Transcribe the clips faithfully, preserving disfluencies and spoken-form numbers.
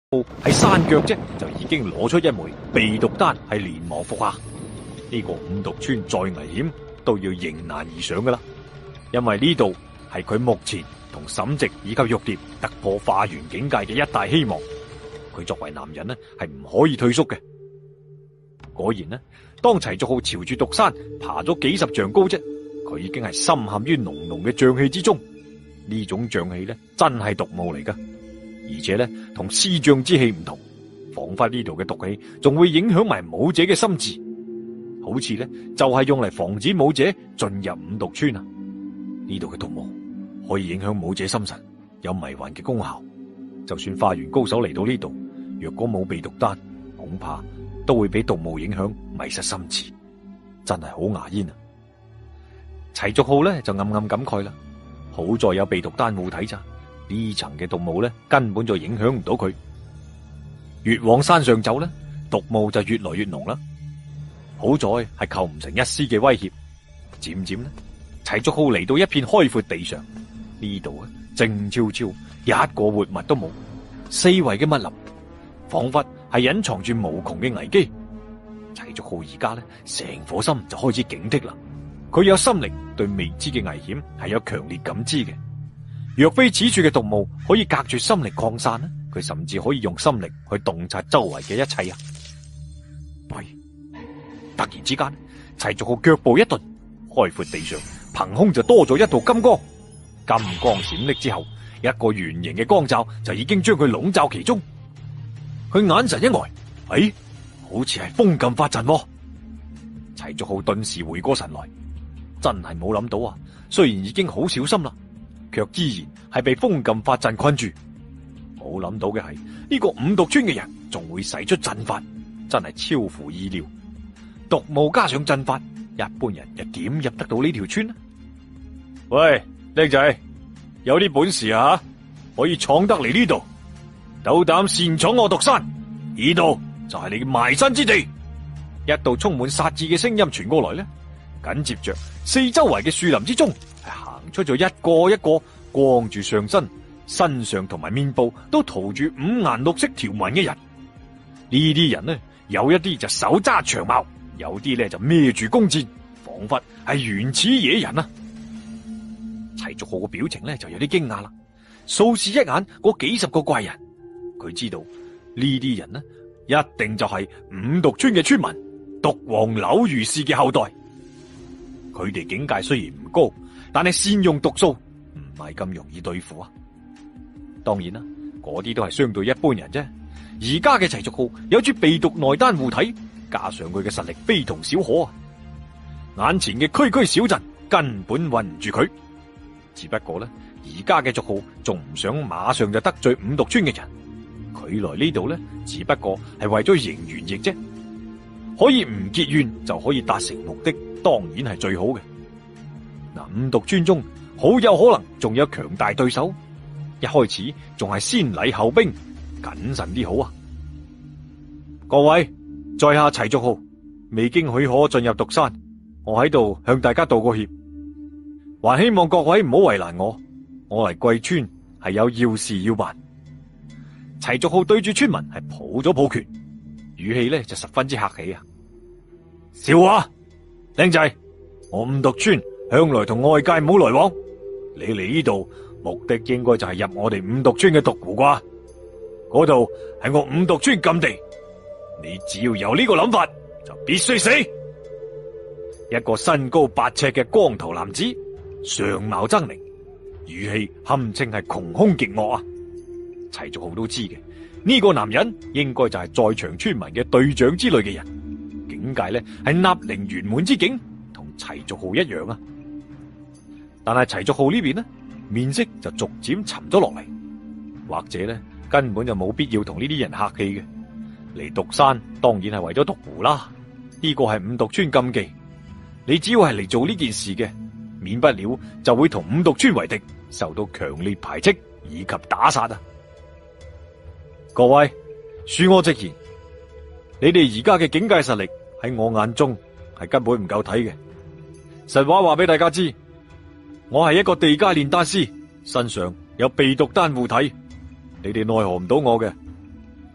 喺山腳啫，就已經攞出一枚秘毒丹，係連忙服下。呢個五毒村再危險都要迎難而上噶啦，因為呢度係佢目前同沈寂以及玉蝶突破化元境界嘅一大希望。佢作為男人呢，係唔可以退縮嘅。果然呢，當齊續浩朝住毒山爬咗幾十丈高啫，佢已經係深陷於濃濃嘅瘴氣之中。呢種瘴氣呢，真係毒霧嚟噶。而且咧，同屍瘴之氣唔同，仿佛呢度嘅毒氣仲會影響埋武者嘅心智，好似咧就係用嚟防止武者進入五毒村啊！呢度嘅毒霧可以影響武者心神，有迷幻嘅功效。就算化元高手嚟到呢度，若果冇秘毒丹，恐怕都會俾毒霧影響，迷失心智，真係好牙煙啊！齊續浩咧就暗暗感慨啦，好在有秘毒丹護體咋。呢層嘅毒霧咧，根本就影響唔到佢。越往山上走咧，毒霧就越來越濃啦。好在係構唔成一絲嘅威脅。漸漸咧，齊續浩嚟到一片開闊地上，呢度啊靜悄悄，一個活物都冇。四圍嘅密林，仿佛係隱藏住無窮嘅危機。齊續浩而家咧，成顆心就開始警惕啦。佢有心靈對未知嘅危險係有強烈感知嘅。若非此處嘅毒霧可以隔住心力擴散呢，佢甚至可以用心力去洞察周圍嘅一切啊！喂！突然之間，齊續浩腳步一頓，開闊地上憑空就多咗一道金光。金光閃爍之後，一個圓形嘅光罩就已經將佢籠罩其中。佢眼神一呆，哎，好似係風禁法陣喎。齊續浩頓時回過神來，真係冇諗到啊！雖然已經好小心啦，卻依然係被封禁法陣困住。冇諗到嘅係呢個五毒村嘅人仲會使出陣法，真係超乎意料。毒霧加上陣法，一般人又點入得到呢條村呢？喂，靚仔，有啲本事啊，可以闖得嚟呢度，斗膽擅闖我毒山，呢度就係你嘅埋身之地。一道充滿殺意嘅聲音傳過來呢，緊接着四周圍嘅樹林之中係行出咗一個一個光住上身、身上同埋面部都塗住五顏六色條紋嘅人。呢啲人呢，有一啲就手揸長矛，有啲咧就孭住弓箭，仿佛係原始野人啊！齊續浩嘅表情咧就有啲驚訝啦，掃視一眼嗰幾十個怪人，佢知道呢啲人呢，一定就係五毒村嘅村民毒王柳如是嘅後代。佢哋境界雖然唔高，但係善用毒素唔係咁容易對付啊！當然啦，嗰啲都係相對一般人啫。而家嘅齊續浩有住秘毒內丹護體，加上佢嘅實力非同小可啊！眼前嘅區區小鎮根本困唔住佢。只不過咧，而家嘅續浩仲唔想馬上就得罪五毒村嘅人。佢來呢度咧，只不過係為咗贏原役啫。可以唔結怨就可以達成目的，當然係最好嘅。嗱，五毒村中好有可能仲有強大對手，一開始仲係先禮後兵，謹慎啲好啊！各位，在下齊續浩，未經許可進入毒山，我喺度向大家道個歉，還希望各位唔好為難我。我嚟貴村係有要事要辦。齊續浩對住村民係抱咗抱拳，語氣咧就十分之客氣啊！笑話，靚仔，我五毒村向來同外界冇來往，你嚟呢度目的應該就係入我哋五毒村嘅毒湖啩？嗰度係我五毒村禁地，你只要有呢個諗法，就必須死。一個身高八尺嘅光頭男子，相貌猙獰，語氣堪稱係窮凶極惡啊！齊續浩都知嘅，呢個男人應該就係在場村民嘅隊長之類嘅人，境界咧係納靈圓滿之境，同齊續浩一樣啊！但係齊續浩呢邊呢，面色就逐漸沉咗落嚟，或者咧根本就冇必要同呢啲人客氣嘅。嚟毒山當然係為咗毒湖啦，呢個係五毒村禁忌，你只要係嚟做呢件事嘅，免不了就會同五毒村為敵，受到強烈排斥以及打殺啊！各位，恕我直言，你哋而家嘅境界實力喺我眼中係根本唔夠睇嘅。實話話俾大家知，我係一個地階煉丹師，身上有秘毒丹護體，你哋奈何唔到我嘅。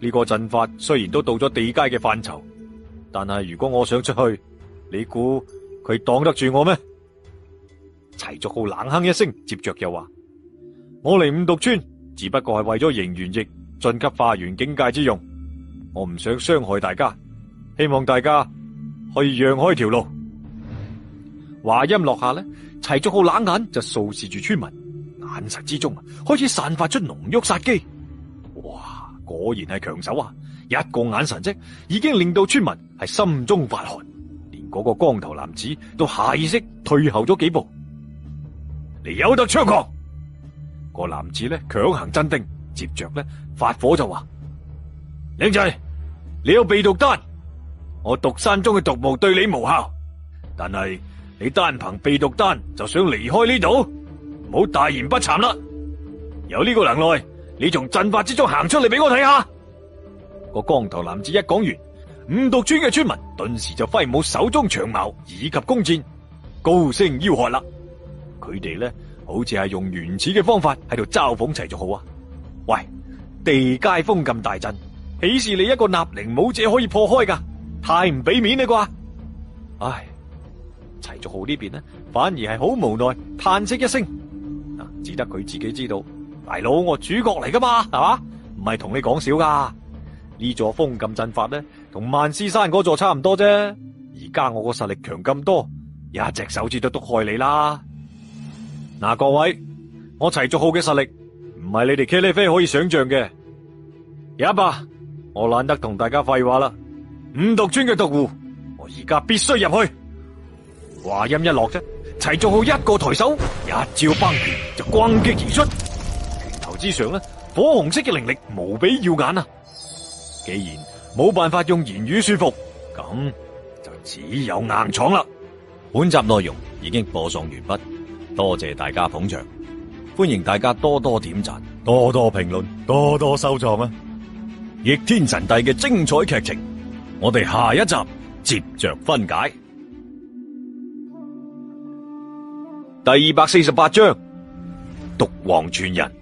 呢個陣法雖然都到咗地階嘅範疇，但係如果我想出去，你估佢擋得住我咩？齊族浩冷哼一聲，接着又話：我嚟五毒村只不過係為咗迎元翼晉級化元境界之用，我唔想傷害大家，希望大家可以讓開條路。話音落下呢，齊族浩冷眼就掃視住村民，眼神之中開始散發出濃郁殺機。哇，果然係強手啊！一個眼神啫，已經令到村民係心中發寒，連嗰個光頭男子都下意識退後咗幾步。你有得猖狂！個男子咧強行鎮定，接着咧發火就話：靚仔，你有避毒丹，我毒山中嘅毒霧對你無效，但係你單憑避毒丹就想離開呢度，唔好大言不慚啦！有呢個能耐，你從陣法之中行出嚟俾我睇下。個光頭男子一講完，五毒村嘅村民頓時就揮舞手中長矛以及弓箭，高聲吆喝啦。佢哋咧好似係用原始嘅方法喺度嘲諷齊族浩啊！喂，地階封咁大陣，豈是你一個納靈武者可以破開噶？太唔俾面啦啩！唉，齊族浩呢邊呢，反而係好無奈，嘆息一聲。嗱，只得佢自己知道，大佬我主角嚟噶嘛，係嘛？唔係同你講笑噶。呢座封禁陣法咧，同萬絲山嗰座差唔多啫。而家我個實力強咁多，一隻手指都篤開你啦。嗱，各位，我齊族浩嘅實力唔係你哋茄喱啡可以想象嘅。有一把，我懶得同大家廢話啦。五毒村嘅毒戶，我而家必須入去。話音一落啫，齊族浩一個抬手，一招崩拳就轟擊而出，拳頭之上咧，火紅色嘅靈力無比耀眼啊！既然冇辦法用言語說服，咁就只有硬闖啦。 本集內容已經播送完畢，多謝大家捧場，歡迎大家多多點讚、多多評論、多多收藏啊！逆天神帝嘅精彩劇情，我哋下一集接着分解。 第二百四十八章，毒王傳人。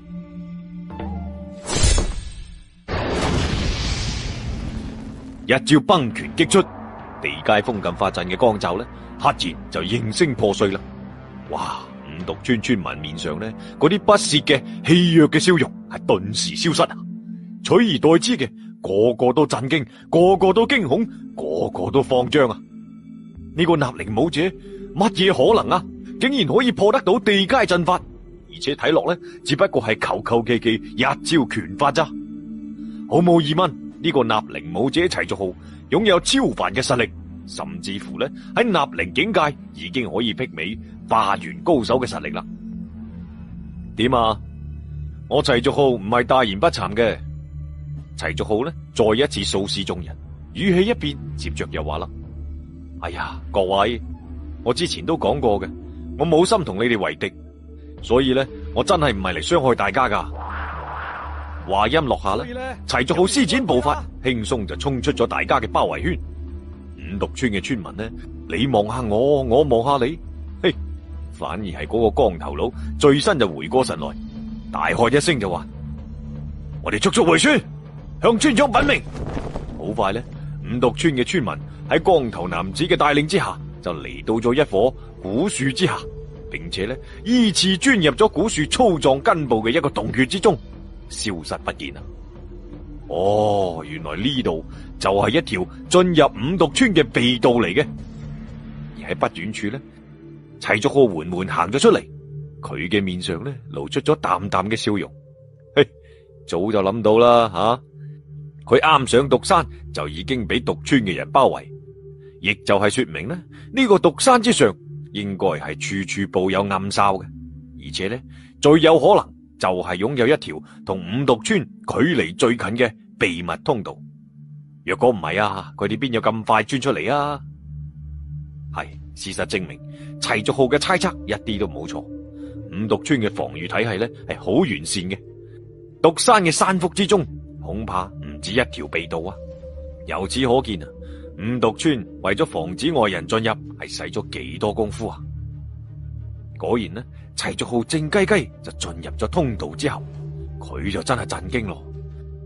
一招崩拳擊出，地階封禁法陣嘅光罩咧，赫然就應聲破碎啦！哇，五毒村村民面上咧，嗰啲不屑嘅戲謔嘅笑容係頓時消失啊！取而代之嘅，個個都震驚，個個都驚恐，個個都慌張啊！呢個納靈武者乜嘢可能啊？竟然可以破得到地階陣法，而且睇落咧，只不過係求求其其一招拳法咋？毫無疑問，呢個納靈武者齊族浩擁有超凡嘅實力，甚至乎咧喺納靈境界已經可以媲美化元高手嘅實力啦。點啊？我齊族浩唔係大言不慚嘅。齊族浩咧再一次掃視眾人，語氣一變，接着又話啦：哎呀，各位，我之前都講過嘅，我冇心同你哋為敵，所以咧，我真係唔係嚟傷害大家噶。話音落下咧，齊族浩施展步伐，輕鬆就衝出咗大家嘅包圍圈。五毒村嘅村民呢，你望下我，我望下你，嘿，反而係嗰個光頭佬最先就回過神來，大喝一聲就話：我哋速速回村，向村長稟命。好快咧，五毒村嘅村民喺光頭男子嘅帶領之下，就嚟到咗一棵古樹之下，並且咧依次鑽入咗古樹粗壯根部嘅一個洞穴之中，消失不見啊！哦，原來呢度就係一條進入五毒村嘅秘道嚟嘅。而喺不遠處咧，齊族浩緩緩行咗出嚟，佢嘅面上咧露出咗淡淡嘅笑容。嘿，早就諗到啦吓！佢啱上毒山就已經俾毒村嘅人包圍，亦就係說明咧呢個毒山之上應該係處處布有暗哨嘅，而且咧最有可能就係擁有一條同五毒村距離最近嘅秘密通道。若果唔係啊，佢哋邊有咁快鑽出嚟啊？係，事實證明齊族浩嘅猜測一啲都冇錯。五毒村嘅防禦體系咧係好完善嘅，毒山嘅山腹之中恐怕唔止一條秘道啊！由此可見啊，五毒村為咗防止外人進入，係使咗幾多功夫啊！果然呢，齊族浩靜雞雞就進入咗通道之後，佢就真係震驚咯。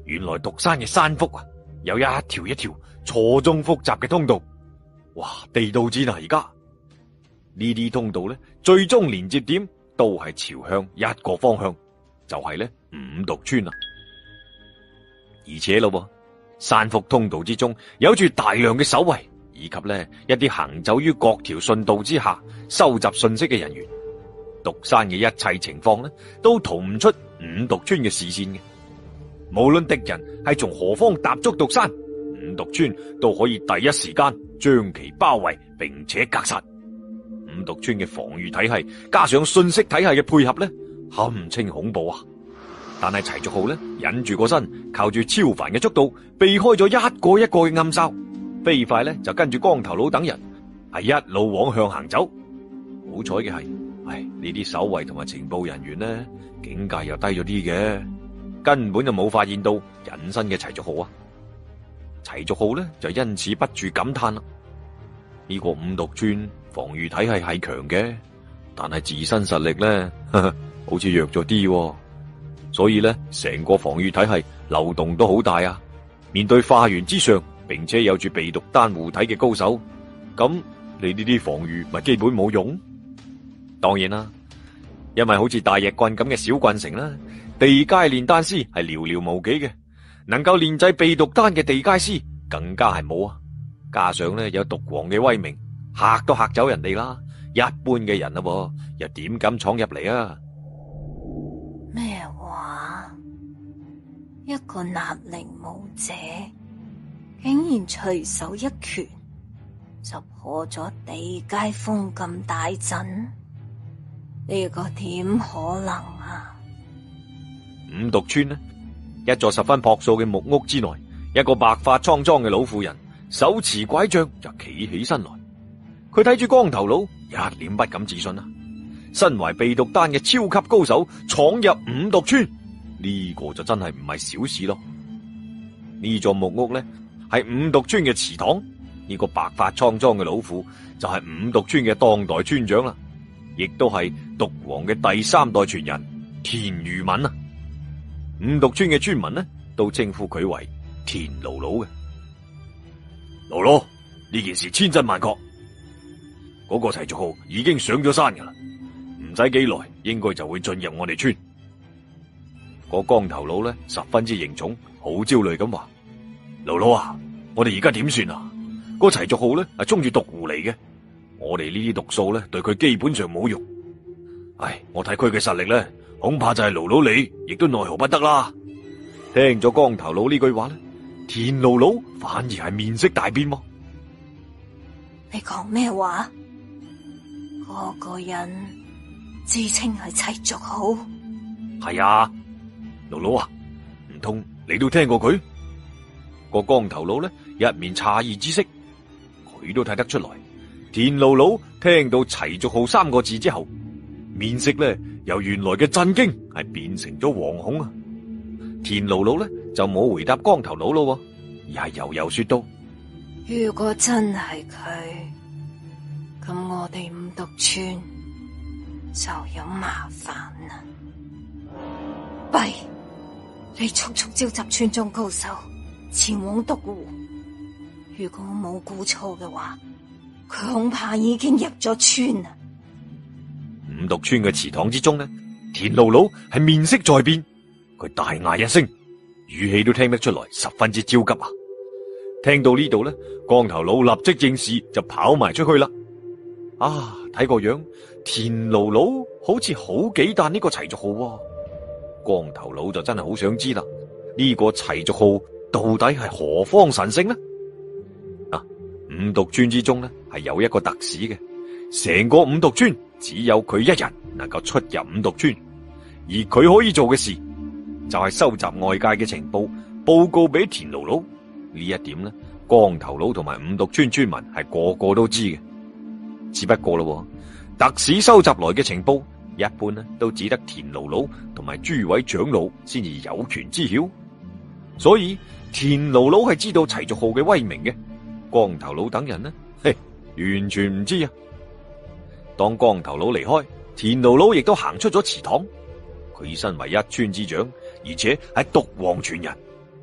原來獨山嘅山腹啊，有一條一條錯綜複雜嘅通道。哇，地道戰啊！而家呢啲通道咧，最終連接點都係朝向一個方向，就係咧五毒村啊！而且咯，山腹通道之中有住大量嘅守衛，以及咧一啲行走於各條順道之下收集信息嘅人員。獨山嘅一切情況咧，都逃唔出五毒村嘅視線嘅。無論敵人係從何方踏足獨山，五毒村都可以第一時間將其包圍，並且格殺。五毒村嘅防禦體系加上信息體系嘅配合咧，堪稱恐怖啊！但係齊族號咧，忍住個身，靠住超凡嘅速度，避開咗一個一個嘅暗哨，飛快咧就跟住光頭佬等人係一路往向行走。好彩嘅係，唉，呢啲守衛同埋情報人員呢，警戒又低咗啲嘅，根本就冇發現到隱身嘅齊族號啊！齊族號咧就因此不住感嘆啦。呢個五毒村防禦體系係強嘅，但係自身實力咧，呵呵，好似弱咗啲，所以咧成個防禦體系漏洞都好大啊！面對化元之上，並且有住被毒丹護體嘅高手，咁你呢啲防禦咪基本冇用？當然啦，因為好似大翼棍咁嘅小棍城啦，地階煉丹師係寥寥無幾嘅，能夠煉製被毒丹嘅地階師更加係冇啊！加上咧有毒王嘅威名，嚇都嚇走人哋啦，一般嘅人啊，又點敢闖入嚟啊？ 咩話？一個納靈武者，竟然隨手一拳就破咗地階封禁大陣？呢個點可能啊？ 五毒村呢，一座十分樸素嘅木屋之內，一個白髮蒼蒼嘅老婦人手持拐杖就企起身來。佢睇住光頭佬，一臉不敢置信啊！身懷被毒丹嘅超級高手闖入五毒村，呢個就真係唔係小事咯。呢座木屋呢，係五毒村嘅祠堂，呢個白髮蒼蒼嘅老婦就係五毒村嘅當代村長啦，亦都係毒王嘅第三代傳人田如敏啊！五毒村嘅村民呢，都稱呼佢為田姥姥嘅。姥姥，呢件事千真萬確，嗰個齊族號已經上咗山噶啦，唔使幾耐，應該就會進入我哋村。個光頭佬咧十分之凝重，好焦慮咁話：姥姥啊，我哋而家點算啊？個齊族號咧係衝住毒狐嚟嘅，我哋呢啲毒素咧對佢基本上冇用。唉，我睇佢嘅實力咧，恐怕就係姥姥你亦都奈何不得啦。聽咗光頭佬呢句話咧，田姥姥反而係面色大變。 你講咩話？嗰個人自稱係齊族號？ 係啊，姥姥啊，唔通你都聽過佢？個光頭佬咧一面詫異之色，佢都睇得出來。田姥姥聽到齊族號三個字之後，面色咧由原來嘅震驚係變成咗惶恐啊！田姥姥咧就冇回答光頭佬咯，而係悠悠說道： 如果真係佢，咁我哋五毒村就有麻煩啦。弊，你速速召集村中高手前往毒湖。如果我冇估錯嘅話，佢恐怕已經入咗村啦。 五毒村嘅祠堂之中呢，田姥姥係面色在變，佢大嗌一聲，語氣都聽得出來十分之焦急啊！聽到呢度呢，光頭佬立即正視，就跑埋出去啦。啊，睇個樣，田姥姥好似好忌憚呢個齊族號啊。光頭佬就真係好想知啦，呢個齊族號到底係何方神聖呢？啊，五毒村之中呢係有一個特使嘅，成個五毒村只有佢一人能夠出入五毒村，而佢可以做嘅事就係收集外界嘅情報，報告俾田姥姥。呢一點呢，光頭佬同埋五毒村村民係個個都知嘅。只不過咯，特使收集來嘅情報，一般呢都只得田姥姥同埋諸位長老先至有權知曉。所以田姥姥係知道齊族號嘅威名嘅，光頭佬等人呢，嘿，完全唔知啊！當光頭佬離開，田姥姥亦都行出咗祠堂。佢身為一村之長，而且係毒王傳人，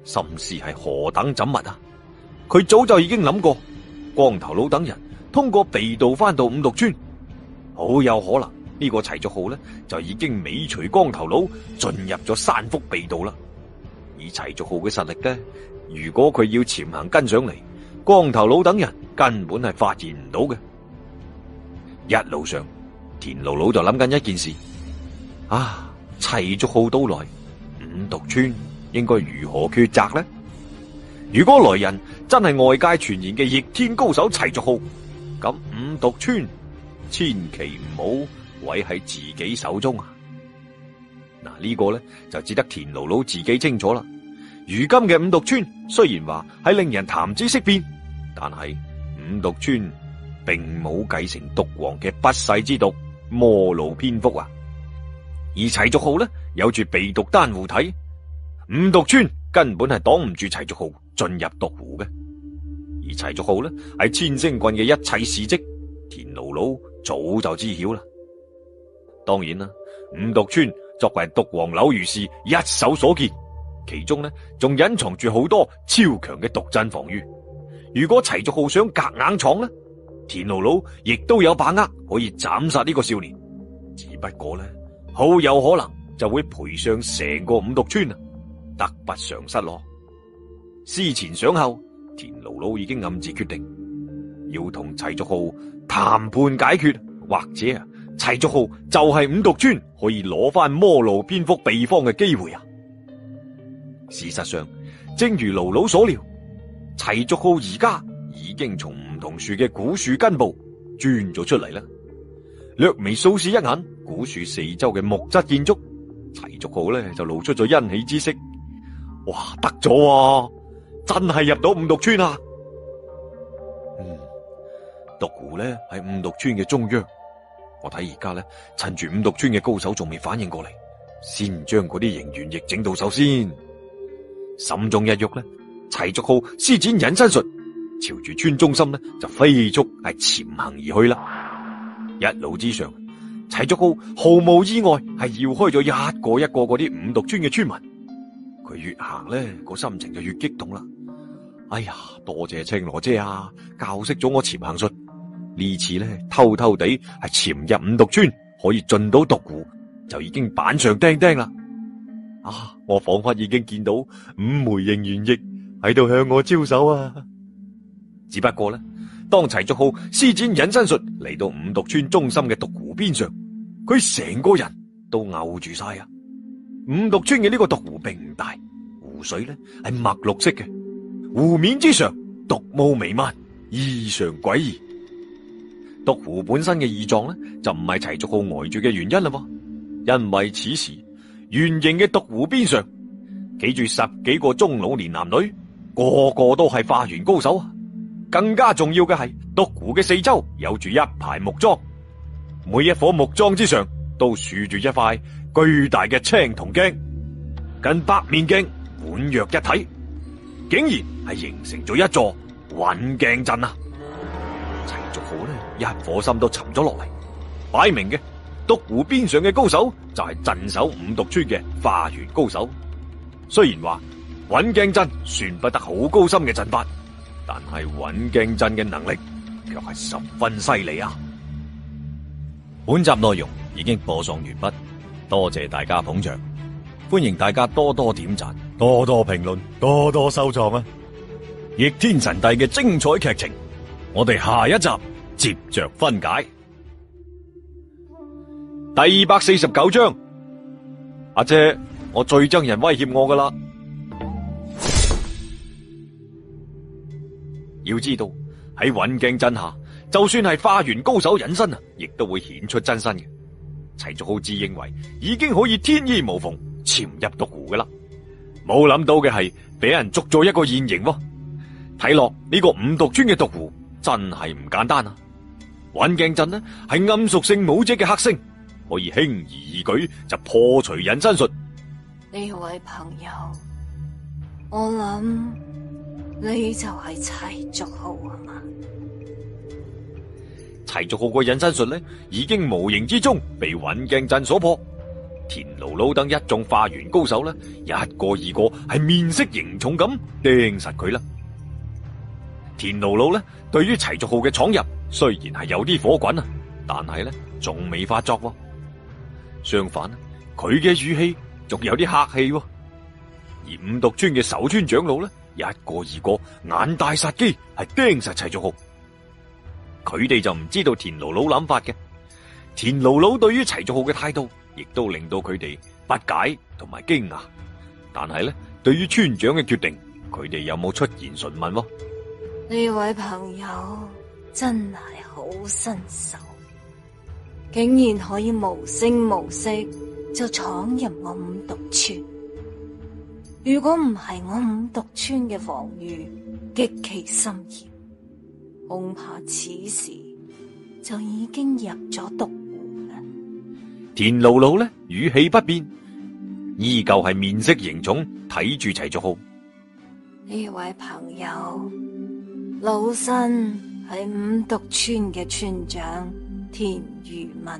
心思係何等縝密啊！佢早就已經諗過，光頭佬等人通過秘道翻到五毒村，好有可能呢個齊族號呢就已經尾隨光頭佬進入咗山腹秘道啦。以齊族號嘅實力呢，如果佢要潛行跟上嚟，光頭佬等人根本係發現唔到嘅。一路上，田姥姥就諗緊一件事：啊，齊族號到來，五毒村應該如何抉擇呢？如果來人真係外界傳言嘅逆天高手齊族號，咁五毒村千祈唔好毀喺自己手中啊！嗱，呢個咧就只得田姥姥自己清楚啦。如今嘅五毒村雖然話係令人談之色變，但係五毒村並冇繼承毒王嘅不世之毒摩路蝙蝠啊。而齊族號呢，有住避毒丹護體，五毒村根本係擋唔住齊族號進入毒湖嘅。而齊族號呢，係千星棍嘅一切事跡，田姥姥早就知曉啦。當然啦，五毒村作為毒王柳如是一手所建，其中呢仲隱藏住好多超強嘅毒陣防禦。如果齊族號想夾硬闖呢，田姥姥亦都有把握可以斬殺呢個少年。只不過呢，好有可能就會賠上成個五毒村啊，得不償失咯。思前想後，田姥姥已經暗自決定要同齊族號談判解決，或者啊，齊族號就係五毒村可以攞翻摩路蝙蝠秘方嘅機會啊！事實上，正如姥姥所料，齊族號而家已經從梧桐樹嘅古樹根部鑽咗出嚟啦。略微掃視一眼古樹四周嘅木質建築，齊族號咧就露出咗欣喜之色。哇，得咗啊！真係入到五毒村啊！嗯，毒湖咧喺五毒村嘅中央。我睇而家咧，趁住五毒村嘅高手仲未反應過嚟，先將嗰啲營元液整到手先。心中一喐咧，齊族號施展隱身術，朝住村中心咧就飛速係潛行而去啦。一路之上，齊族號毫無意外係繞開咗一個一個嗰啲五毒村嘅村民。佢越行咧，個心情就越激動啦。哎呀，多謝青羅姐啊，教識咗我潛行術。呢次咧偷偷地係潛入五毒村，可以進到毒湖，就已經板上釘釘啦。啊，我仿佛已經見到五枚應元液喺度向我招手啊！只不過咧，當齊族號施展隱身術嚟到五毒村中心嘅毒湖邊上，佢成個人都嘔住晒啊！五毒村嘅呢個毒湖並唔大，湖水咧係墨綠色嘅，湖面之上毒霧彌漫，異常詭異。毒湖本身嘅異狀咧，就唔係齊族號呆住嘅原因啦噃，因為此時圓形嘅毒湖邊上企住十幾個中老年男女，個個都係化元高手啊！更加重要嘅係，毒湖嘅四周有住一排木樁，每一顆木樁之上都豎住一塊巨大嘅青銅鏡，近百面鏡宛若一體，竟然係形成咗一座穩鏡陣啊！齊族號呢，一顆心都沉咗落嚟，擺明嘅毒湖邊上嘅高手就係鎮守五毒村嘅化元高手。雖然話穩鏡陣算不得好高深嘅陣法，但係穩鏡陣嘅能力卻係十分犀利啊！ 本集內容已經播送完畢，多謝大家捧場，歡迎大家多多點讚、多多評論、多多收藏啊！逆天神帝嘅精彩劇情，我哋下一集接着分解。 第二百四十九章，阿姐，我最憎人威脅我噶啦。要知道喺穩鏡陣下，就算係化元高手隱身啊，亦都會顯出真身嘅。齊族號自認為已經可以天衣無縫潛入毒湖噶啦，冇諗到嘅係俾人捉咗一個現形喎。睇落呢個五毒村嘅毒湖真係唔簡單啊！穩鏡陣呢係暗屬性武者嘅黑星，可以輕而易舉就破除隱身術。 呢位朋友，我諗你就係齊族號啊嘛？ 齊族號個隱身術呢，已經無形之中被穩鏡陣所破。 田姥姥等一眾化元高手呢，一個二個係面色凝重咁盯實佢啦。田姥姥呢，對於齊續號嘅闖入，雖然係有啲火滾啊，但係呢仲未發作喎。相反，佢嘅語氣仲有啲客氣喎。而五毒村嘅守村長老呢，一個二個眼大殺機，係盯實齊續號。佢哋就唔知道田姥姥諗法嘅。田姥姥對於齊續號嘅態度，亦都令到佢哋不解同埋驚訝。但係呢，對於村長嘅決定，佢哋有冇出言詢問喎？ 呢位朋友真係好新手，竟然可以無聲無息就闖入我五毒村。如果唔係我五毒村嘅防禦極其森嚴，恐怕此時就已經入咗毒湖啦。 田姥姥呢，語氣不變，依舊係面色凝重睇住齊續號。 呢位朋友，老身係五毒村嘅村長田如文。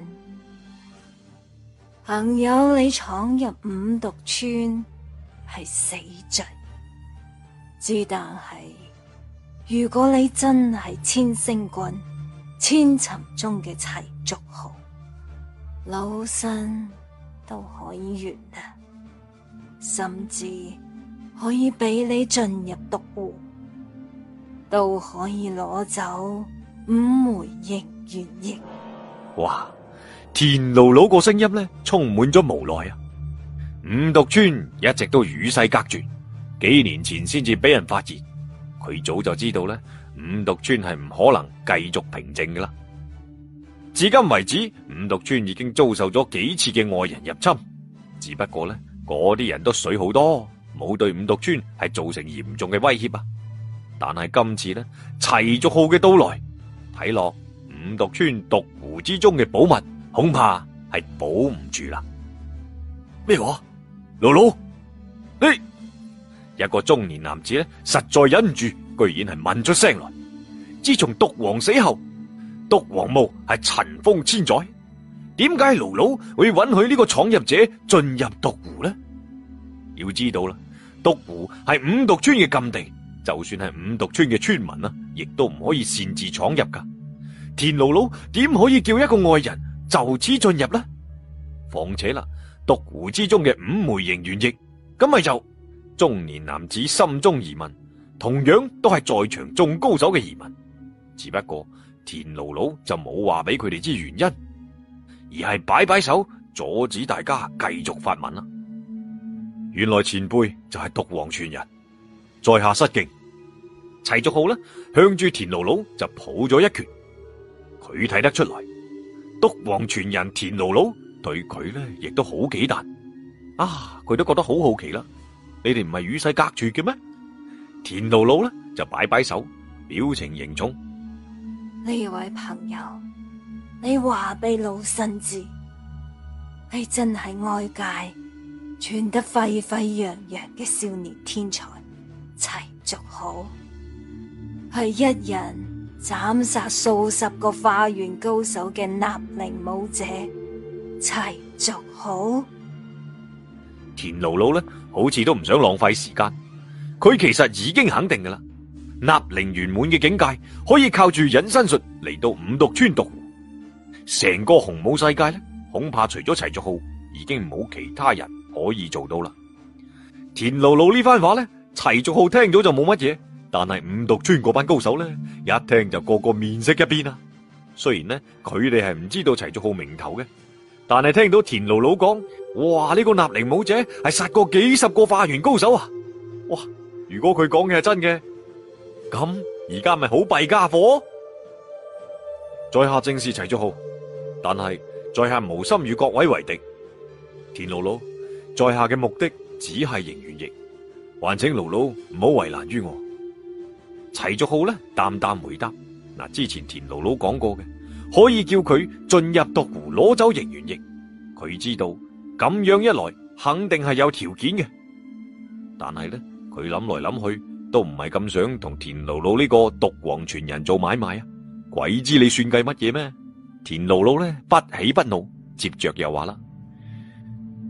朋友，你闖入五毒村係死罪，之但係如果你真係千星棍千尋中嘅齊續號，老身都可以原諒，甚至可以俾你進入毒湖，都可以攞走五枚凝元液。 哇！田姥姥個聲音呢，充滿咗無奈啊！五毒村一直都與世隔絕，幾年前先至俾人發現。佢早就知道咧，五毒村係唔可能繼續平靜㗎啦。至今為止，五毒村已經遭受咗幾次嘅外人入侵，只不過咧，嗰啲人都水好多，冇對五毒村係造成嚴重嘅威脅啊。但係今次咧，齊續號嘅到來，睇落五毒村毒湖之中嘅寶物，恐怕係保唔住啦。咩話？姥姥，你一個中年男子咧，實在忍唔住，居然係問出聲來。自從毒王死後，毒王墓係塵封千載，點解姥姥會允許呢個闖入者進入毒湖呢？要知道啦，毒湖係五毒村嘅禁地，就算係五毒村嘅村民啊，亦都唔可以擅自闖入噶。田姥姥點可以叫一個外人就此進入呢？況且啦，毒湖之中嘅五枚凝元液，咁咪就中年男子心中疑問，同樣都係在場眾高手嘅疑問。只不過田姥姥就冇話俾佢哋知原因，而係擺擺手阻止大家繼續發問啦。原來前輩就係毒王傳人，在下失敬。齊續號呢，向住田姥姥就抱咗一拳。佢睇得出來，毒王傳人田姥姥對佢呢亦都好忌憚啊！佢都覺得好好奇啦。你哋唔係與世隔絕嘅咩？田姥姥呢就擺擺手，表情凝重。 呢位朋友，你話俾老身知，你真係外界傳得沸沸揚揚嘅少年天才齊續號，係一人斬殺數十個化元高手嘅納靈武者齊續號。 田姥姥呢好似都唔想浪費時間，佢其實已經肯定噶啦。納靈圓滿嘅境界，可以靠住隱身術嚟到五毒村毒湖。成個洪武世界呢，恐怕除咗齊續號，已經冇其他人可以做到啦。田姥姥呢番話呢，齊續號聽咗就冇乜嘢，但係五毒村嗰班高手呢，一聽就個個面色一變啊。雖然呢，佢哋係唔知道齊續號名頭嘅，但係聽到田姥姥講，哇！呢個納靈武者係殺過幾十個化元高手啊！哇！如果佢講嘅係真嘅，咁而家咪好弊家伙。在下正是齊續號，但係在下無心與各位為敵。田姥姥，在下嘅目的只係凝元液，還請姥姥唔好為難於我。齊續號呢淡淡回答：嗱，之前田姥姥講過嘅，可以叫佢進入毒湖攞走凝元液。佢知道咁樣一來肯定係有條件嘅，但係呢，佢諗來諗去都唔係咁想同田姥姥呢個毒王傳人做買賣啊！鬼知你算計乜嘢咩？田姥姥呢不喜不怒，接着又話啦：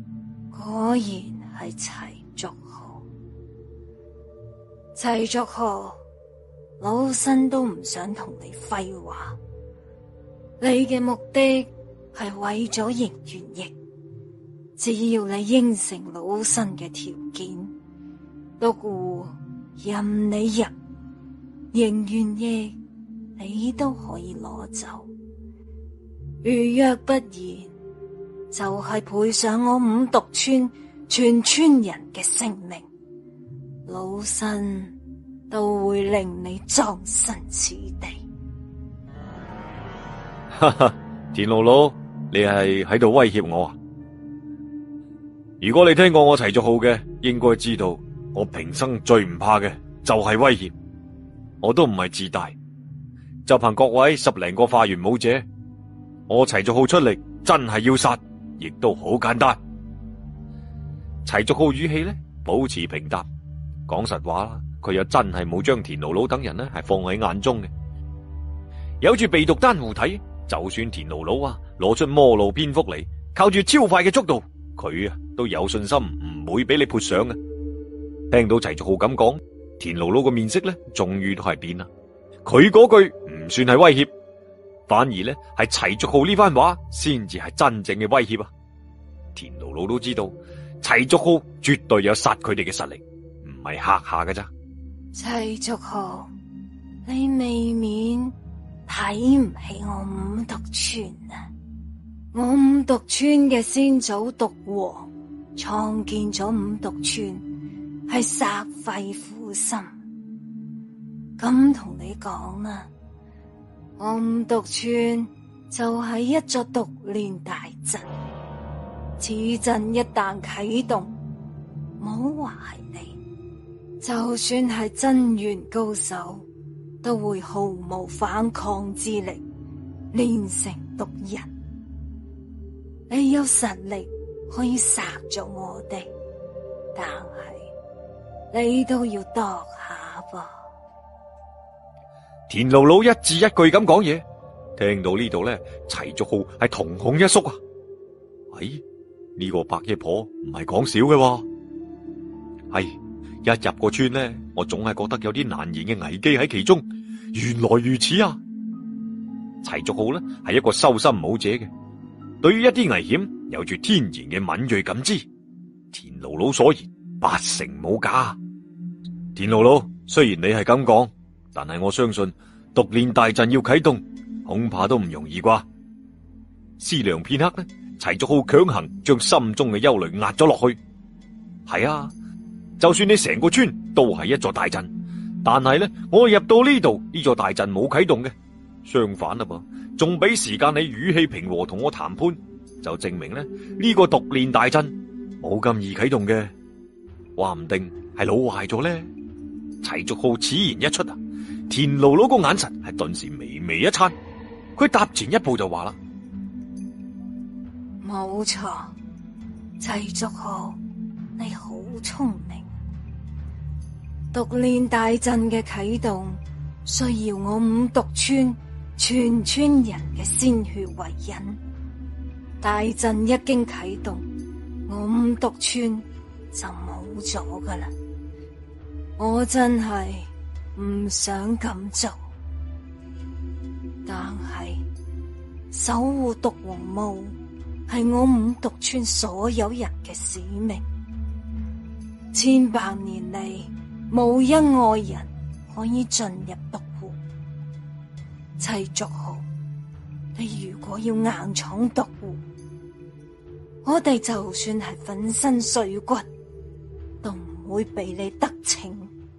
果然係齊竹號。齊竹號，老身都唔想同你廢話。你嘅目的係為咗贏圓益，只要你應承老身嘅條件，獨戶任你入，贏圓益你都可以攞走。如若不然，就係賠上我五毒村全村人嘅性命，老身都會令你葬身此地。 哈哈，田姥姥，你係喺度威脅我啊？如果你聽過我齊族號嘅，應該知道我平生最唔怕嘅就係威脅。我都唔係自大，就憑各位十零個化元武者，我齊族號出力真係要殺，亦都好簡單。齊族號語氣咧保持平淡，講實話啦，佢又真係冇將田姥姥等人呢係放喺眼中嘅。有住避毒丹護體，就算田姥姥啊攞出摩路蝙蝠嚟，靠住超快嘅速度，佢啊都有信心唔會俾你潑上嘅。聽到齊族號咁講，田姥姥個面色咧終於都係變啦。佢嗰句唔算係威脅，反而咧係齊族號呢番話先至係真正嘅威脅啊！田姥姥都知道齊族號絕對有殺佢哋嘅實力，唔係嚇下㗎咋。 齊族號，你未免睇唔起我五毒村啊！我五毒村嘅先祖毒王創建咗五毒村，係煞費苦心。咁同你講啦，我五毒村就係一座毒煉大陣，此陣一旦啟動，冇話係你，就算係真元高手，都會毫無反抗之力，煉成毒人。你有實力可以殺咗我哋，但係你都要度下噃。 田姥姥一字一句咁講嘢，聽到呢度咧，齊族號係瞳孔一縮啊！哎，呢個白爺婆唔係講笑嘅喎。係一入個村咧，我總係覺得有啲難言嘅危機喺其中。原來如此啊！齊族號咧係一個修心武者嘅，對於一啲危險有住天然嘅敏銳感知。田姥姥所言八成冇假。田姥姥，雖然你係咁講，但係我相信毒煉大陣要啟動，恐怕都唔容易啩。思量片刻呢，齊族號強行將心中嘅憂慮壓咗落去。係啊，就算你成個村都係一座大陣，但係呢，我入到呢度呢座大陣冇啟動嘅，相反啦噃，仲俾時間你語氣平和同我談判，就證明呢呢個毒煉大陣冇咁易啟動嘅，話唔定係老壞咗咧。齊族號此言一出啊，田姥姥個眼神係頓時微微一餐，佢踏前一步就話啦： 冇錯，齊族號，你好聰明。毒煉大陣嘅啟動，需要我五毒村全村人嘅鮮血為引。大陣一經啟動，我五毒村就冇咗噶啦。我真係唔想咁做，但係守護毒王墓係我五毒村所有人嘅使命。千百年嚟，無一外人可以進入毒湖。齊族號，你如果要硬闖毒湖，我哋就算係粉身碎骨，都唔會俾你得逞。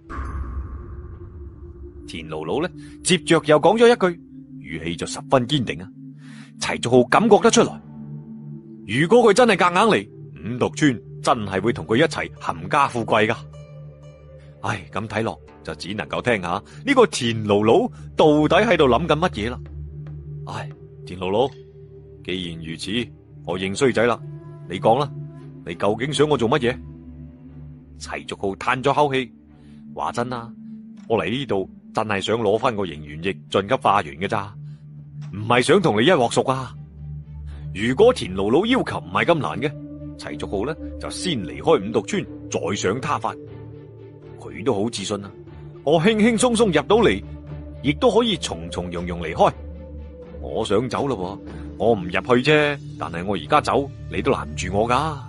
田姥姥呢，接着又講咗一句，語氣就十分堅定啊！齊族號感覺得出來，如果佢真係夾硬嚟，五毒村真係會同佢一齊冚家富貴噶。唉，咁睇落就只能夠聽下呢個田姥姥到底喺度諗緊乜嘢啦。唉，田姥姥，既然如此，我認衰仔啦，你講啦，你究竟想我做乜嘢？齊族號嘆咗口氣，話真啦，我嚟呢度真係想攞翻個營元液晉級化元嘅咋，唔係想同你一鑊熟啊！如果田姥姥要求唔係咁難嘅， 齊續浩呢就先離開五毒村，再想他法。佢都好自信啊！我輕輕鬆鬆入到嚟，亦都可以從從容容離開。我想走咯，我唔入去啫，但係我而家走，你都攔唔住我噶。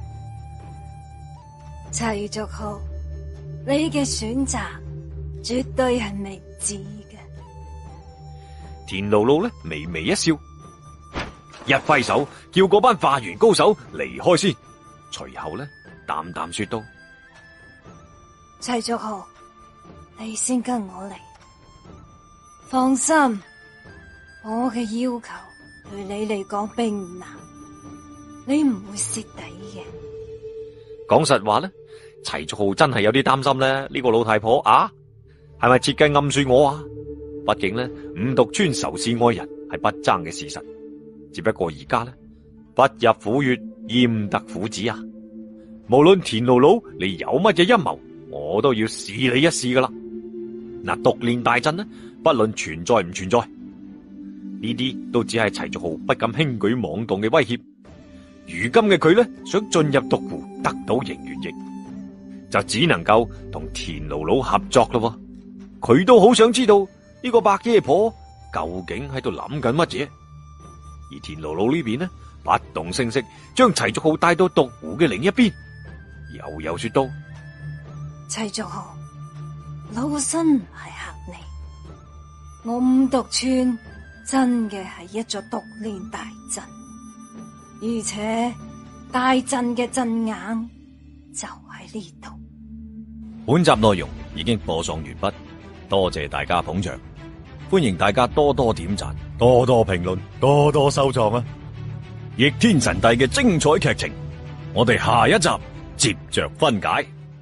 齊續浩，你嘅選擇絕對係明智嘅。 田姥姥呢微微一笑，一揮手叫嗰班化緣高手離開先，隨後呢淡淡說道： 齊續浩，你先跟我嚟。放心，我嘅要求對你嚟講並唔難，你唔會蝕底嘅。 講實話呢，齊續浩真係有啲擔心咧，呢個老太婆啊，係咪設計暗算我啊？畢竟呢，五毒村仇視愛人係不爭嘅事實，只不過而家呢，不入虎穴，焉得虎子啊！無論田姥姥你有乜嘢陰謀，我都要試你一試噶啦。嗱，毒煉大陣呢，不論存在唔存在，呢啲都只係齊續浩不敢輕舉妄動嘅威脅。如今嘅佢呢，想進入毒湖得到形元液，就只能夠同田姥姥合作咯。佢都好想知道呢個白爺婆究竟喺度諗緊乜嘢。而田姥姥呢邊呢，不動聲色將齊續浩帶到毒湖嘅另一邊，又有說道： 齊續浩，老身係嚇你，我五毒村真嘅係一座毒煉大陣，而且大陣嘅陣眼就喺呢度。 本集內容已經播送完畢，多謝大家捧場，歡迎大家多多點讚、多多評論、多多收藏啊！逆天神帝嘅精彩劇情，我哋下一集接着分解。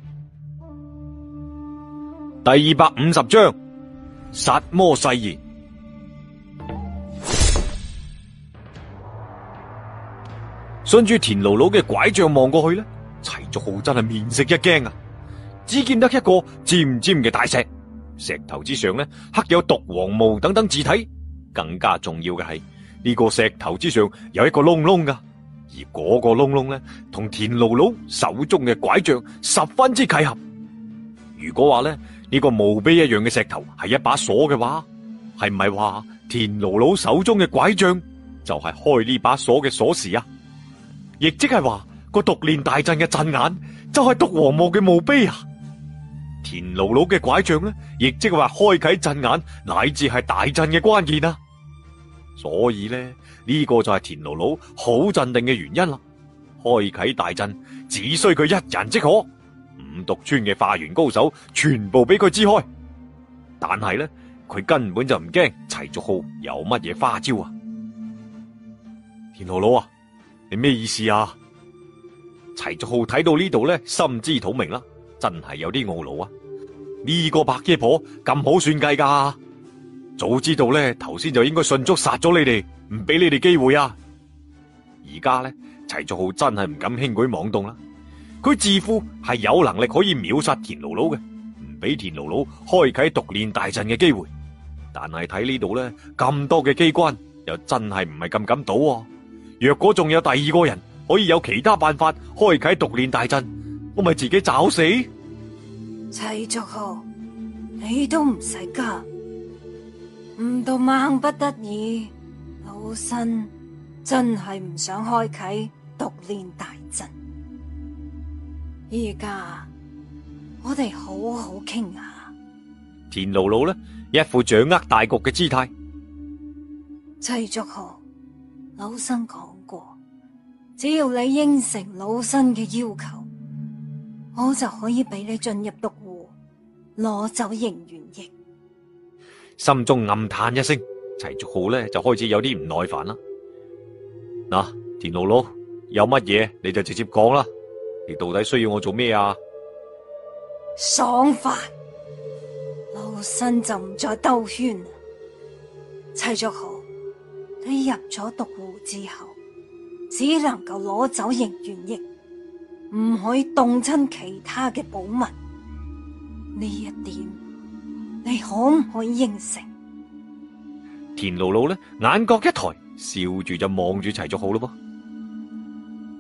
第二百五十章殺魔誓言。順住田姥姥嘅拐杖望過去呢，齊續浩真係面色一驚啊！只見得一個尖尖嘅大石，石頭之上呢刻有毒黃毛等等字體，更加重要嘅係呢個石頭之上有一個窿窿噶，而嗰個窿窿呢同田姥姥手中嘅拐杖十分之契合。如果話呢，呢個墓碑一樣嘅石頭係一把鎖嘅話，係唔係話田姥姥手中嘅拐杖就係開呢把鎖嘅鎖匙啊？亦即係話個毒煉大陣嘅陣眼就係毒黃毛嘅墓碑啊！田姥姥嘅拐杖呢，亦即係話開啟陣眼乃至係大陣嘅關鍵啊！所以呢，呢個就係田姥姥好鎮定嘅原因啦。開啟大陣只需佢一人即可，五毒村嘅化緣高手全部俾佢支開。但係呢，佢根本就唔驚齊續浩有乜嘢花招啊！田姥姥啊，你咩意思啊？齊續浩睇到呢度咧，心知肚明啦，真係有啲懊惱啊！呢個白爺婆咁好算計噶，早知道咧，頭先就應該迅速殺咗你哋，唔俾你哋機會啊！而家咧，齊續浩真係唔敢輕舉妄動啦。佢自負係有能力可以秒殺田姥姥嘅，唔俾田姥姥開啟毒煉大陣嘅機會。但係睇呢度咧，咁多嘅機關，又真係唔係咁敢賭啊！若果仲有第二個人可以有其他辦法開啟毒煉大陣，我咪自己找死。 齊續浩，你都唔使急，唔到萬不得已，老身真係唔想開啟毒煉大陣。而家我哋好好傾下。 田姥姥呢，一副掌握大局嘅姿態。 齊續浩，老身講過，只要你應承老身嘅要求，我就可以俾你進入毒湖，攞走形元液。 心中暗嘆一聲，齊續浩呢就開始有啲唔耐煩啦。嗱，田姥姥，有乜嘢你就直接講啦，你到底需要我做咩啊？ 爽快，老身就唔再兜圈啦。齊續浩，你入咗毒湖之後，只能夠攞走形元液，唔可以動親其他嘅寶物。呢一點，你可唔可以應承？ 田姥姥呢眼角一抬，笑住就望住齊續浩咯噃。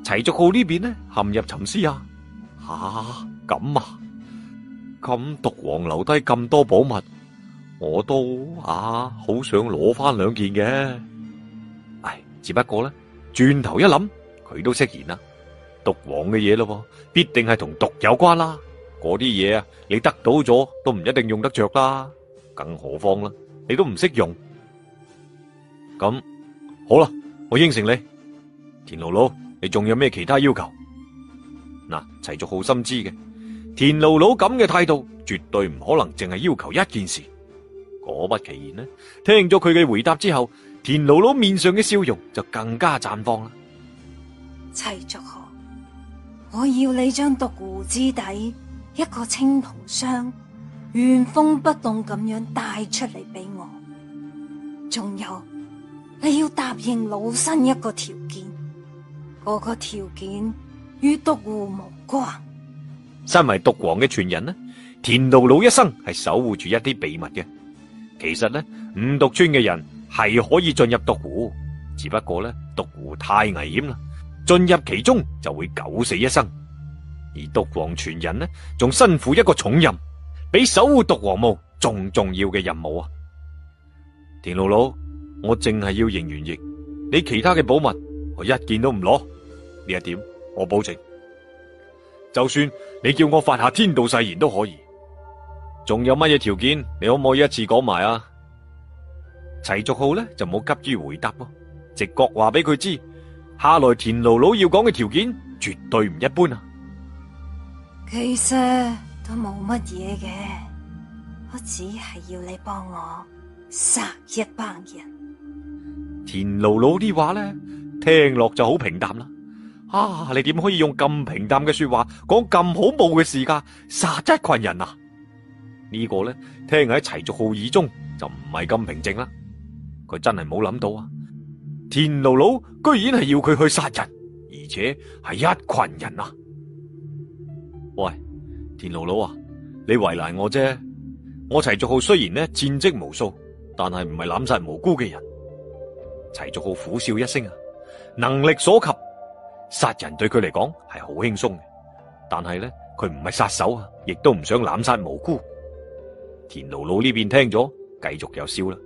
齊續浩呢邊呢陷入沉思啊，吓咁啊，咁毒王留低咁多寶物，我都啊好想攞翻兩件嘅。唉，只不過咧轉頭一諗，佢都釋然啦，毒王嘅嘢咯，必定係同毒有關啦。嗰啲嘢啊，你得到咗都唔一定用得着啦，更何況啦，你都唔識用。咁好啦，我應承你。田姥姥，你仲有咩其他要求？嗱，齊續浩深知嘅，田姥姥咁嘅態度，絕對唔可能淨係要求一件事。果不其然呢，聽咗佢嘅回答之後，田姥姥面上嘅笑容就更加綻放啦。 齊續浩，我要你將毒湖之底一個青銅箱原封不動咁樣帶出嚟俾我，仲有你要答應老身一個條件，嗰個條件與毒湖無關。 身為毒王嘅傳人呢，田姥姥一生係守護住一啲秘密嘅。其實呢，五毒村嘅人係可以進入毒湖，只不過呢，毒湖太危險啦，進入其中就會九死一生。而毒王傳人呢，仲身負一個重任，比守護毒王墓仲重要嘅任務啊！田姥姥，我淨係要認完役，你其他嘅寶物我一件都唔攞，呢一點我保證。就算你叫我發下天道誓言都可以。仲有乜嘢條件？你可唔可以一次講埋啊？齊續浩呢就冇急於回答咯，直覺話俾佢知，下來田姥姥要講嘅條件絕對唔一般啊！ 其實都冇乜嘢嘅，我只係要你幫我殺一班人。 田姥姥啲話呢，聽落就好平淡啦。啊，你點可以用咁平淡嘅說話講咁恐怖嘅事噶？殺一群人啊！呢個呢，聽喺齊續浩耳中就唔係咁平靜啦。佢真係冇諗到啊！田姥姥居然係要佢去殺人，而且係一群人啊！喂，田姥姥啊，你為難我啫。我齊續浩雖然呢戰績無數，但係唔係濫殺無辜嘅人。齊續浩苦笑一聲啊，能力所及，殺人對佢嚟講係好輕鬆嘅。但係呢，佢唔係殺手啊，亦都唔想濫殺無辜。田姥姥呢邊聽咗，繼續又笑啦。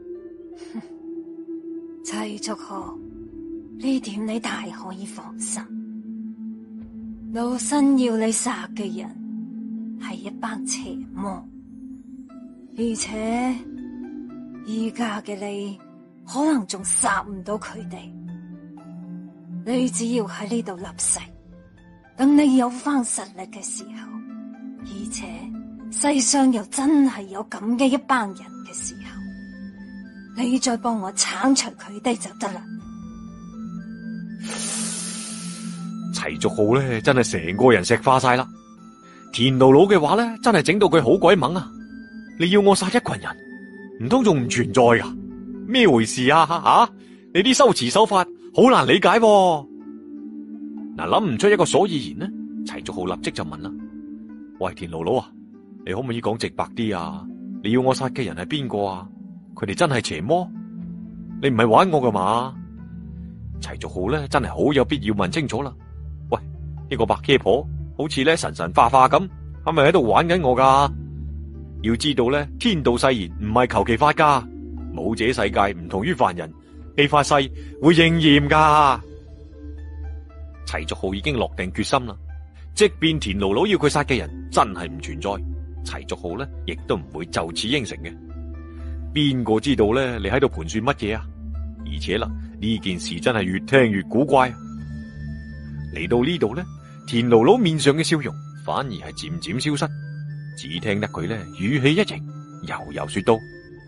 齊續浩，呢點你大可以放心。老身要你殺嘅人係一班邪魔，而且依家嘅你可能仲殺唔到佢哋。你只要喺呢度立誓，等你有翻實力嘅時候，而且世上又真係有咁嘅一班人嘅時候，你再幫我鏟除佢哋就得啦。 齊續浩咧真係成個人石化晒啦。田姥姥嘅話咧真係整到佢好鬼猛啊！你要我殺一群人，唔通仲唔存在噶？咩回事啊？吓、啊，你啲修辭手法好難理解喎。嗱，諗唔出一個所以然呢？齊續浩立即就問啦：喂，田姥姥啊，你可唔可以講直白啲啊？你要我殺嘅人係邊個啊？佢哋真係邪魔？你唔係玩我噶嘛？齊續浩咧真係好有必要問清楚啦。喂，呢個白茄婆好似咧神神化化咁，係咪喺度玩緊我噶？要知道咧，天道誓言唔係求其發噶，武者世界唔同於凡人，你發誓會應驗噶。齊續浩已經落定決心啦，即便田姥姥要佢殺嘅人真係唔存在，齊續浩咧亦都唔會就此應承嘅。邊個知道咧？你喺度盤算乜嘢啊？而且啦，呢件事真係越聽越古怪。嚟到呢度咧，田姥姥面上嘅笑容反而係漸漸消失，只聽得佢咧語氣一凝，悠悠說道：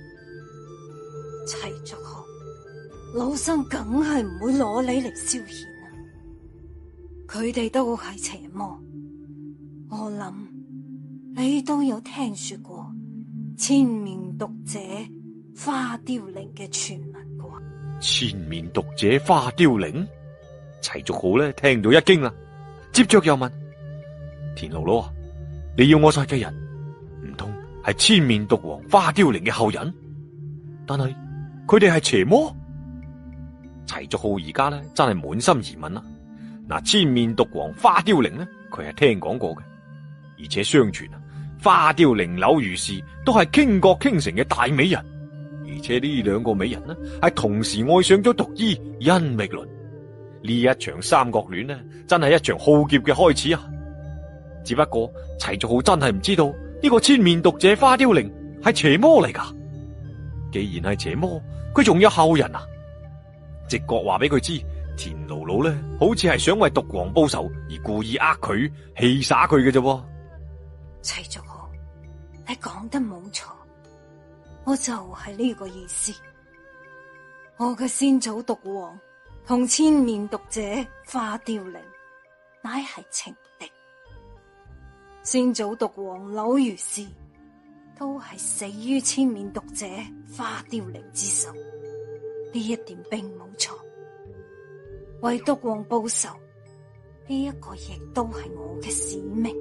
齊續浩，老身梗係唔會攞你嚟消遣啊！佢哋都係邪魔，我諗你都有聽說過千面毒者花凋零嘅傳聞啩？ 千面毒者花凋零？齊續浩咧聽到一驚啦，接着又問：田姥姥啊，你要我殺嘅人唔通係千面毒王花凋零嘅後人？但係佢哋係邪魔？齊續浩而家咧真係滿心疑問啦， 嗱，千面毒王花凋零呢，佢係聽講過嘅，而且相傳啊，花凋零、柳如是都係傾國傾城嘅大美人，而且呢兩個美人呢係同時愛上咗毒醫甄冪倫。呢一場三角戀呢，真係一場浩劫嘅開始啊！只不過齊續號真係唔知道呢個千面毒者花凋零係邪魔嚟噶。既然係邪魔，佢仲有後人啊！直覺話俾佢知，田姥姥咧好似係想為毒王報仇而故意呃佢、戲耍佢嘅啫。 齊續號，你講得冇錯，我就係呢個意思。我嘅先祖毒王同千面毒者花凋零乃係情敵，先祖毒王柳如是都係死於千面毒者花凋零之手，呢一點並冇錯。為毒王報仇，呢一個亦都係我嘅使命。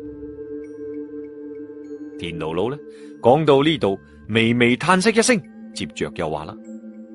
田姥姥呢講到呢度，微微嘆息一聲，接着又話啦：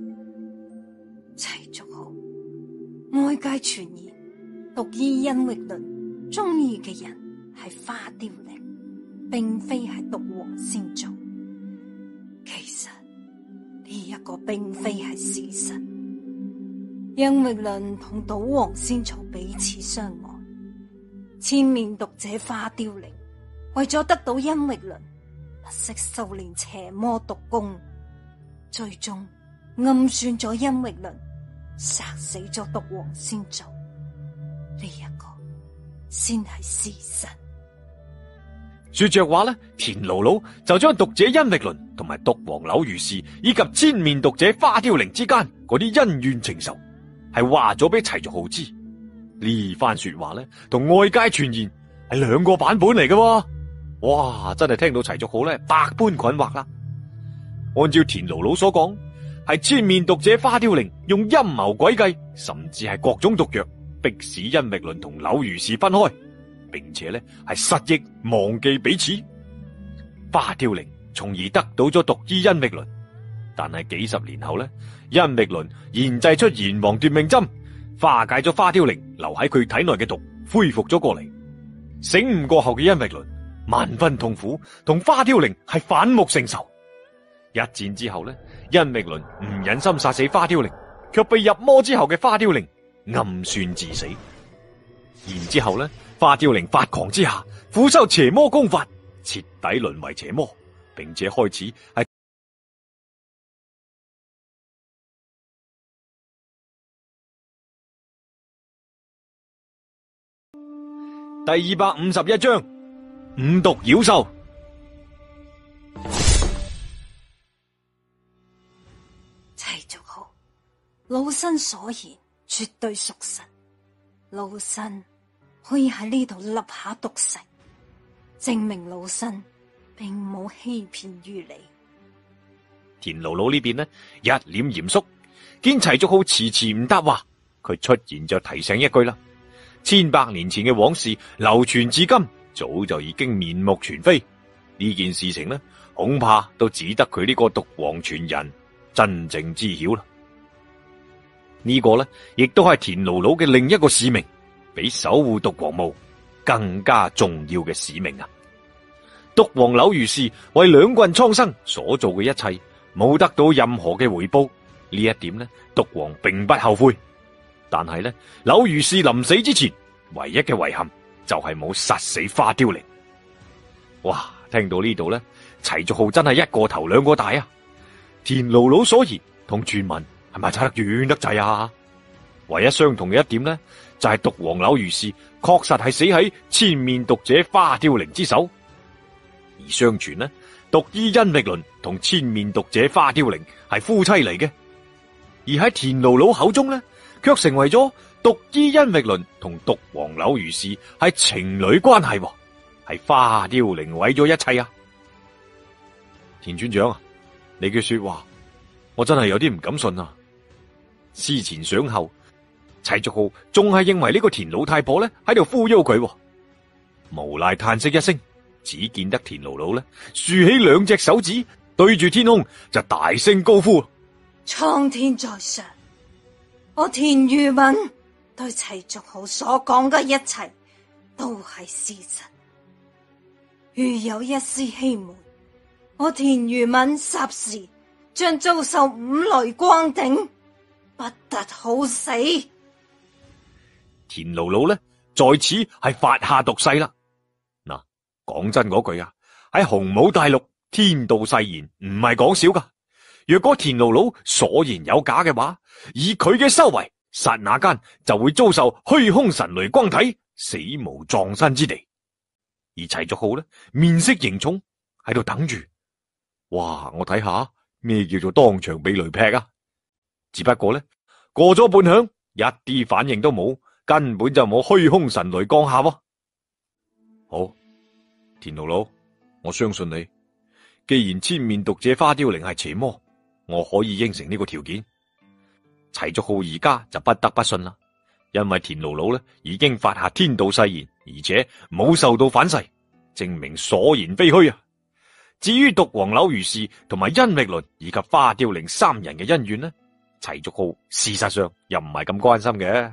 齊續號，外界傳言毒醫甄冪倫中意嘅人係花凋零，並非係毒王先祖。其實呢一個並非係事實。甄冪倫同賭王先祖彼此相愛，千面毒者花凋零為咗得到甄冪倫，不惜修煉邪魔毒功，最終暗算咗甄冪倫，殺死咗毒王先祖。呢一個先係事實。 說着話呢，田姥姥就將毒者甄冪倫同埋毒王柳如是以及千面毒者花凋零之間嗰啲恩怨情仇，係話咗俾齊續號知。呢番說話呢，同外界傳言係兩個版本嚟嘅。哇，真係聽到齊續號呢，百般困惑啦。按照田姥姥所講，係千面毒者花凋零用陰謀詭計，甚至係各種毒藥，迫使甄冪倫同柳如是分開，並且呢係失憶忘記彼此。花凋零從而得到咗毒醫甄冪倫，但係幾十年後呢，甄冪倫研製出炎黃奪命針，化解咗花凋零留喺佢體內嘅毒，恢復咗過嚟。醒悟過後嘅甄冪倫萬分痛苦，同花凋零係反目成仇。一戰之後呢，甄冪倫唔忍心殺死花凋零，卻被入魔之後嘅花凋零暗算致死。然之後呢，花凋零發狂之下，苦修邪魔功法，徹底淪為邪魔，並且開始係第二百五十一章五毒妖獸。 齊續號，老身所言絕對屬實，老身可以喺呢度立下毒誓，證明老身並冇欺騙於你。 田姥姥呢邊呢，一臉嚴肅，見齊續號遲遲唔答話，佢出言就提醒一句啦：千百年前嘅往事流傳至今，早就已經面目全非。呢件事情呢，恐怕都只得佢呢個毒王傳人真正知曉啦。呢個呢，亦都係田姥姥嘅另一個使命，比守護毒王墓更加重要嘅使命啊！毒王柳如是為兩個人蒼生所做嘅一切，冇得到任何嘅回報，呢一點呢，毒王並不後悔。但係呢，柳如是臨死之前，唯一嘅遺憾就係冇殺死花凋零。哇！聽到呢度呢，齊續號真係一個頭兩個大啊！田姥姥所言同傳聞係咪差得遠得滯啊？唯一相同嘅一點呢，就係、是、毒王柳如是確實係死喺千面毒者花凋零之手。而相傳呢，毒醫甄冪倫同千面毒者花凋零係夫妻嚟嘅，而喺田姥姥口中呢，卻成為咗毒醫甄冪倫同毒王柳如是係情侶關係，係花凋零毀咗一切啊！田村長啊，你嘅說話我真係有啲唔敢信啊！思前想後，齊續號仲係認為呢個田老太婆咧喺度忽悠佢，無奈嘆息一聲，只見得田姥姥咧豎起兩隻手指對住天空就大聲高呼： 蒼天在上，我田如敏對齊族號所講嘅一切都係事實。如有一絲欺瞞，我田如敏霎時將遭受五雷光頂，不得好死。 田姥姥呢，在此係發下毒誓啦。嗱，講真嗰句啊，喺洪武大陸，天道誓言唔係講笑噶。若果田姥姥所言有假嘅話，以佢嘅修為，剎那間就會遭受虛空神雷光體，死無葬身之地。而齊族浩呢，面色凝重，喺度等住。哇！我睇下咩叫做當場被雷劈啊！只不過呢，過咗半晌，一啲反應都冇，根本就冇虛空神雷降下喎。好，田姥姥，我相信你。既然千面毒者花凋零係邪魔，我可以應承呢個條件。齊族浩而家就不得不信啦，因為田姥姥呢已經發下天道誓言，而且冇受到反噬，證明所言非虛啊。至於毒王柳如是同埋殷力倫以及花凋零三人嘅恩怨呢，齊族浩事實上又唔係咁關心嘅。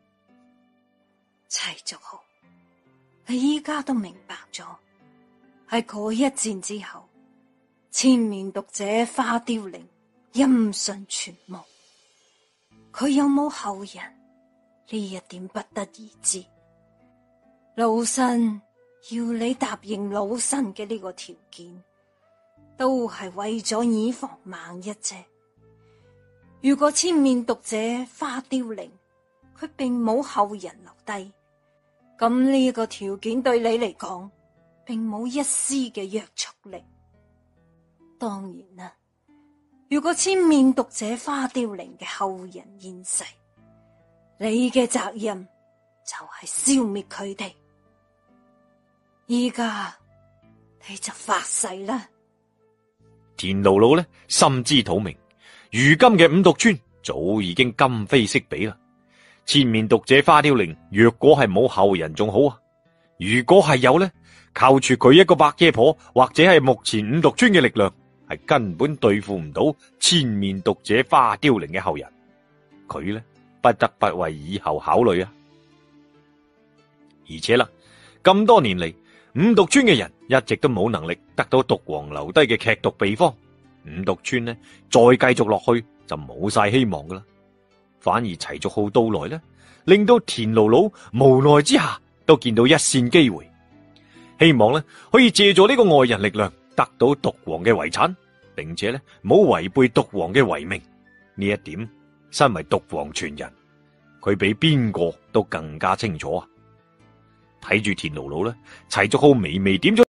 齊族浩，你依家都明白咗，喺嗰一戰之後，千面毒者花凋零音訊全無，佢有冇後人呢一點不得而知。老臣要你答應老臣嘅呢個條件，都係為咗以防萬一啫。如果千面毒者花凋零佢並冇後人留低，咁呢個條件對你嚟講並冇一絲嘅約束力。當然啦，如果千面毒者花凋零嘅後人現世，你嘅責任就係消滅佢哋。依家你就發誓啦。 田姥姥呢，心知肚明，如今嘅五毒村早已經今非昔比啦。千面毒者花凋零若果係冇後人仲好啊，如果係有呢，靠住佢一個白夜婆或者係目前五毒村嘅力量，係根本對付唔到千面毒者花凋零嘅後人。佢呢，不得不為以後考慮啊。而且啦，咁多年嚟，五毒村嘅人一直都冇能力得到毒王留低嘅劇毒秘方，五毒村呢，再繼續落去就冇晒希望噶啦。反而齊族浩到來呢，令到田姥姥無奈之下都見到一線機會，希望呢可以借助呢個外人力量得到毒王嘅遺產，並且呢冇違背毒王嘅遺命。呢一點，身為毒王傳人，佢比邊個都更加清楚啊！睇住田姥姥呢，齊族浩微微點咗